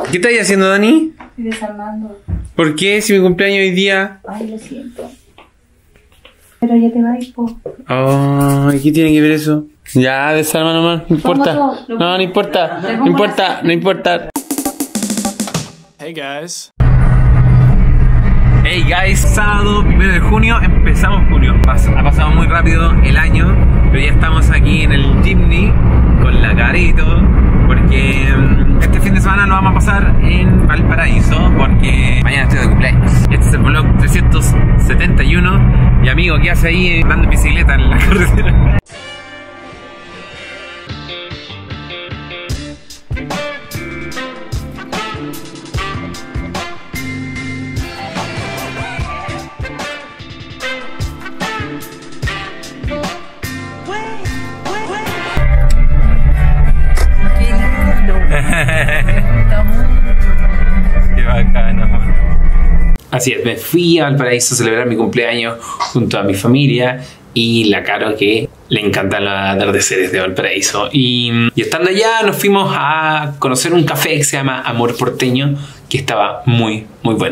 ¿Qué estás haciendo, Dani? Estoy desarmando. ¿Por qué? Si mi cumpleaños hoy día. Ay, lo siento. Pero ya te vas, po. Ay, ¿qué tiene que ver eso? Ya, desarma nomás, no importa. Pongo todo. No, no importa. No importa, no importa. Hey guys. Hey guys, sábado 1 de junio, empezamos junio. Ha pasado muy rápido el año, pero ya estamos aquí en el Jimny con la carito, porque este fin de semana lo vamos a pasar en Valparaíso, porque mañana estoy de cumpleaños. Este es el vlog 371. Y amigo, ¿qué hace ahí andando en bicicleta en la carretera? Qué bacano. Así es, me fui a Valparaíso a celebrar mi cumpleaños junto a mi familia y la Caro, que le encantan los atardeceres de Valparaíso. Y estando allá nos fuimos a conocer un café que se llama Amor Porteño, que estaba muy, muy bueno.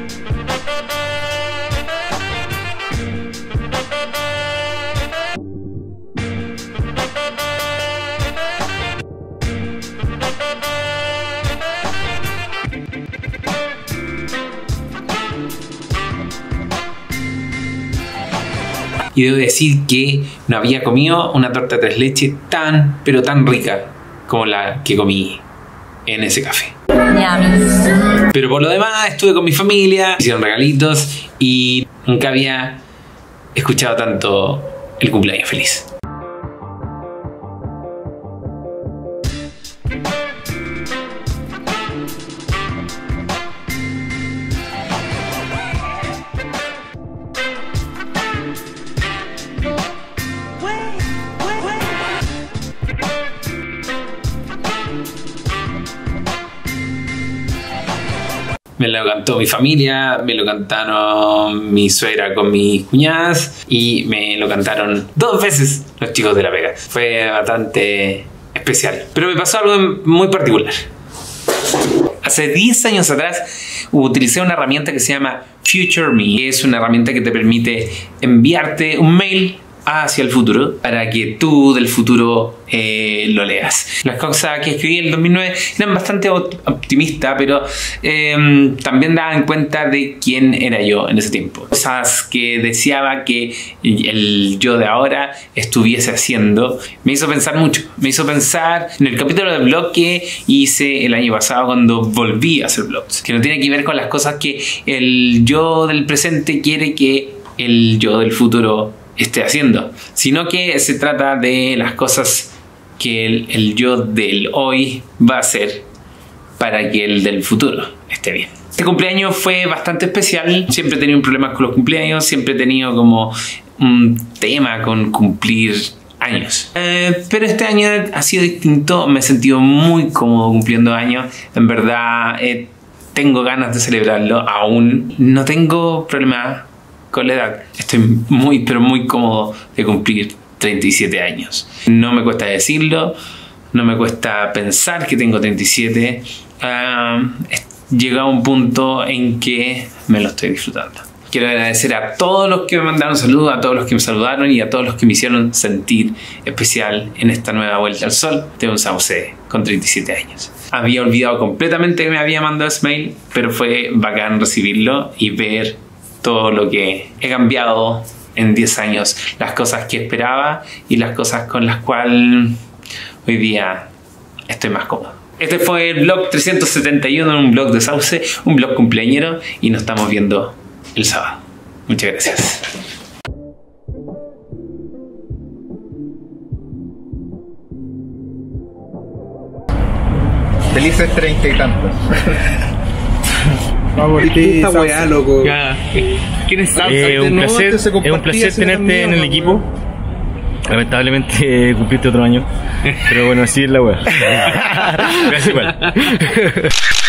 Y debo decir que no había comido una torta de 3 leches tan, pero tan rica como la que comí en ese café. Pero por lo demás estuve con mi familia, hicieron regalitos y nunca había escuchado tanto el cumpleaños feliz. Me lo cantó mi familia, me lo cantaron mi suegra con mis cuñadas y me lo cantaron 2 veces los chicos de La Vega. Fue bastante especial. Pero me pasó algo muy particular. Hace 10 años atrás utilicé una herramienta que se llama Future Me. Es una herramienta que te permite enviarte un mail hacia el futuro para que tú del futuro lo leas. Las cosas que escribí en el 2009 eran bastante optimistas, pero también daban cuenta de quién era yo en ese tiempo. Cosas que deseaba que el yo de ahora estuviese haciendo. Me hizo pensar mucho. Me hizo pensar en el capítulo del blog que hice el año pasado cuando volví a hacer blogs, que no tiene que ver con las cosas que el yo del presente quiere que el yo del futuro esté haciendo, sino que se trata de las cosas que el yo del hoy va a hacer para que el del futuro esté bien. Este cumpleaños fue bastante especial. Siempre he tenido un problema con los cumpleaños, siempre he tenido como un tema con cumplir años, pero este año ha sido distinto. Me he sentido muy cómodo cumpliendo años. En verdad tengo ganas de celebrarlo. Aún no tengo problema con la edad. Estoy muy, pero muy cómodo de cumplir 37 años. No me cuesta decirlo, no me cuesta pensar que tengo 37. Llega a un punto en que me lo estoy disfrutando. Quiero agradecer a todos los que me mandaron saludos, a todos los que me saludaron y a todos los que me hicieron sentir especial en esta nueva vuelta al sol de un sauce con 37 años. Había olvidado completamente que me había mandado ese mail, pero fue bacán recibirlo y ver todo lo que he cambiado en 10 años, las cosas que esperaba y las cosas con las cuales hoy día estoy más cómodo. Este fue el vlog 371, un vlog de Sauce, un vlog cumpleañero, y nos estamos viendo el sábado. Muchas gracias. Felices 30 y tantos. Vamos, esta weá, loco. ¿Quién es Es un placer tenerte en el equipo. Lamentablemente cumpliste otro año. Pero bueno, así es la weá. Gracias igual.